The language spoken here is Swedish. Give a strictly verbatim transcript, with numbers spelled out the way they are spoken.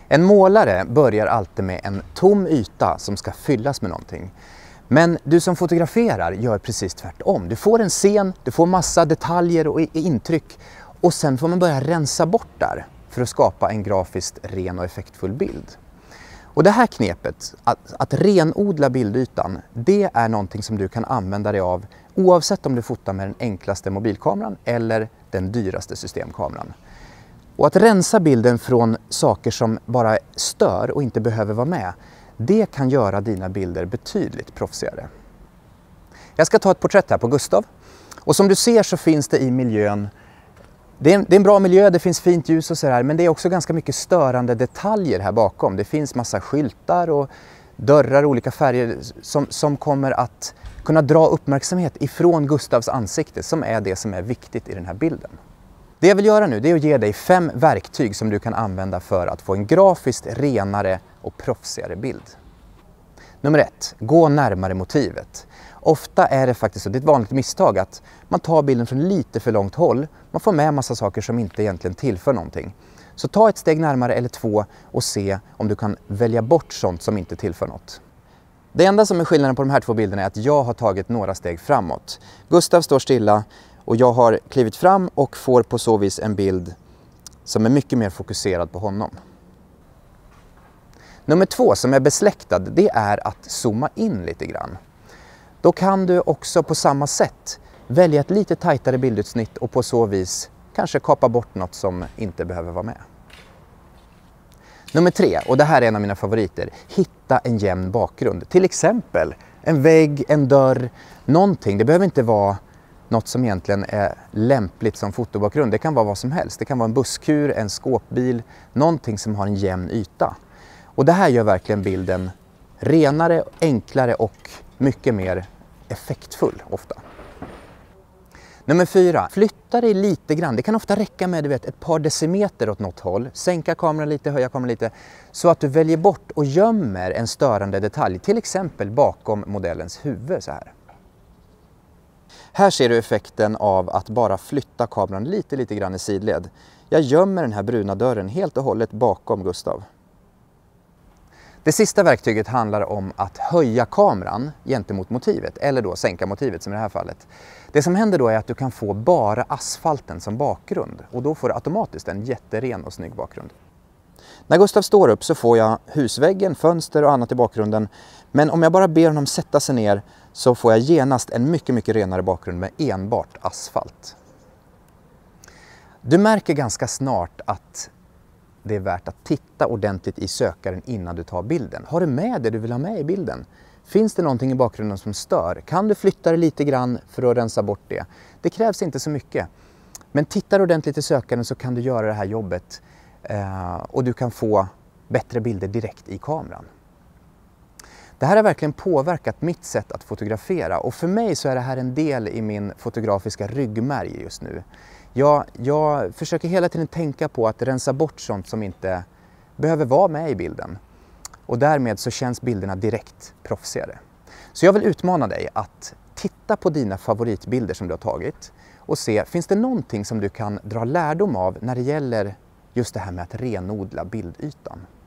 En målare börjar alltid med en tom yta som ska fyllas med någonting. Men du som fotograferar gör precis tvärtom. Du får en scen, du får massa detaljer och intryck och sen får man börja rensa bort där för att skapa en grafiskt ren och effektfull bild. Och det här knepet, att, att renodla bildytan, det är någonting som du kan använda dig av oavsett om du fotar med den enklaste mobilkameran eller den dyraste systemkameran. Och att rensa bilden från saker som bara stör och inte behöver vara med, det kan göra dina bilder betydligt proffsigare. Jag ska ta ett porträtt här på Gustav. Och som du ser så finns det i miljön, det är en, det är en bra miljö, det finns fint ljus och så här, men det är också ganska mycket störande detaljer här bakom. Det finns massa skyltar och dörrar, olika färger som, som kommer att kunna dra uppmärksamhet ifrån Gustavs ansikte, som är det som är viktigt i den här bilden. Det jag vill göra nu, det är att ge dig fem verktyg som du kan använda för att få en grafiskt renare och proffsigare bild. Nummer ett, gå närmare motivet. Ofta är det faktiskt så, det är ett vanligt misstag att man tar bilden från lite för långt håll. Man får med en massa saker som inte egentligen tillför någonting. Så ta ett steg närmare eller två och se om du kan välja bort sånt som inte tillför något. Det enda som är skillnaden på de här två bilderna är att jag har tagit några steg framåt. Gustav står stilla och jag har klivit fram och får på så vis en bild som är mycket mer fokuserad på honom. Nummer två som är besläktad, det är att zooma in lite grann. Då kan du också på samma sätt välja ett lite tajtare bildutsnitt och på så vis kanske kapa bort något som inte behöver vara med. Nummer tre, och det här är en av mina favoriter, hitta en jämn bakgrund. Till exempel en vägg, en dörr, någonting. Det behöver inte vara något som egentligen är lämpligt som fotobakgrund. Det kan vara vad som helst. Det kan vara en busskur, en skåpbil, någonting som har en jämn yta. Och det här gör verkligen bilden renare, enklare och mycket mer effektfull ofta. Nummer fyra, flytta dig lite grann. Det kan ofta räcka med du vet, ett par decimeter åt något håll. Sänka kameran lite, höja kameran lite. Så att du väljer bort och gömmer en störande detalj. Till exempel bakom modellens huvud så här. Här ser du effekten av att bara flytta kameran lite, lite grann i sidled. Jag gömmer den här bruna dörren helt och hållet bakom Gustav. Det sista verktyget handlar om att höja kameran gentemot motivet, eller då sänka motivet som i det här fallet. Det som händer då är att du kan få bara asfalten som bakgrund och då får du automatiskt en jätteren och snygg bakgrund. När Gustav står upp så får jag husväggen, fönster och annat i bakgrunden, men om jag bara ber honom sätta sig ner så får jag genast en mycket, mycket renare bakgrund med enbart asfalt. Du märker ganska snart att det är värt att titta ordentligt i sökaren innan du tar bilden. Har du med det du vill ha med i bilden? Finns det någonting i bakgrunden som stör? Kan du flytta det lite grann för att rensa bort det? Det krävs inte så mycket. Men tittar ordentligt i sökaren så kan du göra det här jobbet eh, och du kan få bättre bilder direkt i kameran. Det här har verkligen påverkat mitt sätt att fotografera och för mig så är det här en del i min fotografiska ryggmärg just nu. Jag, jag försöker hela tiden tänka på att rensa bort sånt som inte behöver vara med i bilden. Och därmed så känns bilderna direkt proffsigare. Så jag vill utmana dig att titta på dina favoritbilder som du har tagit och se, finns det någonting som du kan dra lärdom av när det gäller just det här med att renodla bildytan?